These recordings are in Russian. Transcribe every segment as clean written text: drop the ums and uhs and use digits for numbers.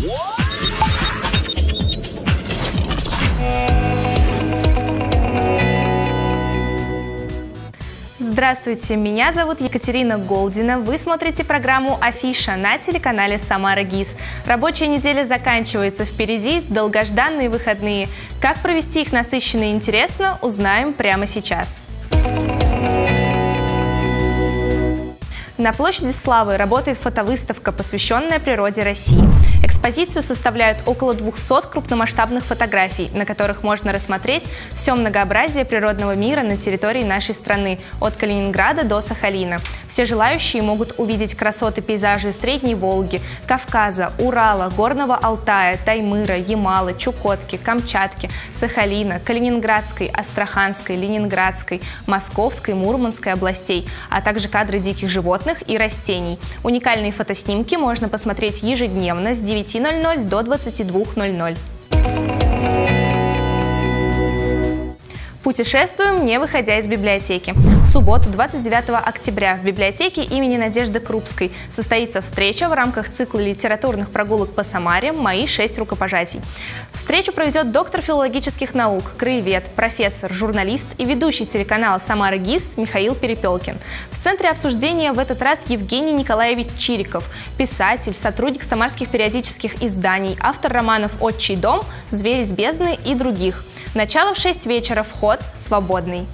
Здравствуйте, меня зовут Екатерина Голдина. Вы смотрите программу «Афиша» на телеканале «Самара ГИС». Рабочая неделя заканчивается, впереди долгожданные выходные. Как провести их насыщенно и интересно, узнаем прямо сейчас. На площади Славы работает фотовыставка, посвященная природе России. Экспозицию составляют около 200 крупномасштабных фотографий, на которых можно рассмотреть все многообразие природного мира на территории нашей страны, от Калининграда до Сахалина. Все желающие могут увидеть красоты пейзажей Средней Волги, Кавказа, Урала, Горного Алтая, Таймыра, Ямалы, Чукотки, Камчатки, Сахалина, Калининградской, Астраханской, Ленинградской, Московской, Мурманской областей, а также кадры диких животных и растений. Уникальные фотоснимки можно посмотреть ежедневно с 9:00 до 22:00. Путешествуем, не выходя из библиотеки. В субботу, 29 октября, в библиотеке имени Надежды Крупской состоится встреча в рамках цикла литературных прогулок по Самаре «Мои 6 рукопожатий». Встречу проведет доктор филологических наук, краевед, профессор, журналист и ведущий телеканала «Самара ГИС» Михаил Перепелкин. В центре обсуждения в этот раз Евгений Николаевич Чириков, писатель, сотрудник самарских периодических изданий, автор романов «Отчий дом», «Звери с бездны» и других. Начало в 6 вечера, вход свободный.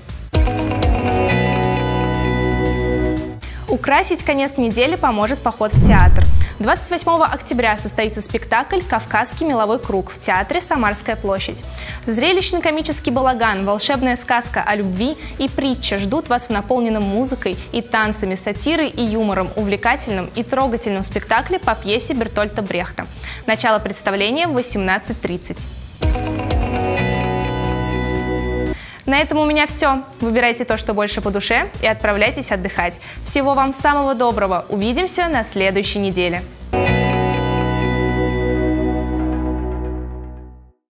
Украсить конец недели поможет поход в театр. 28 октября состоится спектакль «Кавказский меловой круг» в театре «Самарская площадь». Зрелищный комический балаган, волшебная сказка о любви и притча ждут вас в наполненном музыкой и танцами, сатирой и юмором, увлекательном и трогательном спектакле по пьесе Бертольта Брехта. Начало представления в 18:30. На этом у меня все. Выбирайте то, что больше по душе, и отправляйтесь отдыхать. Всего вам самого доброго. Увидимся на следующей неделе.